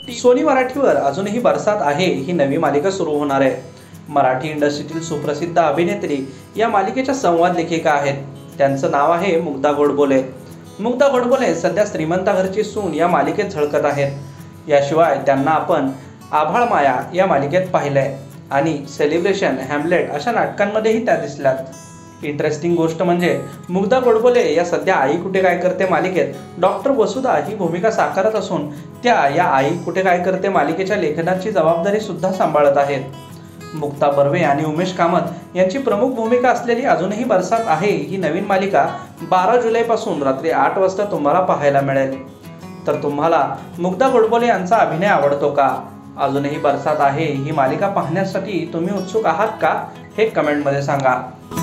Sony मराठीवर अजूनही बरसात आहे ही नवी मालिका सुरू होणार आहे। मराठी इंडस्ट्रीतील सुप्रसिद्ध अभिनेत्री या मालिकेच्या संवाद लेखिका आहेत। त्यांचं नाव आहे मुग्धा गोडबोले। मुग्धा गोडबोले सध्या श्रीमंता घरची सून या मालिकेत झळकत आहेत। याशिवाय त्यांना आपण आभाळ माया या मालिकेत पाहिलंय आणि सेलिब्रेशन, हॅमलेट अशा नाटकांमध्येही त्या दिसल्यात। इंटरेस्टिंग गोष्ट म्हणजे मुग्धा गोडबोले या सध्या आई कुठे काय करते मालिकेत डॉक्टर वसुधा ही भूमिका साकारत असून त्या या आई कुठे काय करते मालिकेच्या लेखनाची जबाबदारी सुद्धा सांभाळत आहेत। मुक्ता बर्वे आणि उमेश कामत यांची प्रमुख भूमिका असलेली अजूनही बरसात आहे ही नवीन मालिका 12 जुलैपासून रात्री 8 वाजता तुम्हाला पाहायला मिळेल। तर तुम्हाला मुग्धा गोडबोले यांचा अभिनय आवडतो का? अजूनही बरसात आहे ही मालिका पाहण्यासाठी तुम्ही उत्सुक आहात का? हे कमेंटमध्ये सांगा।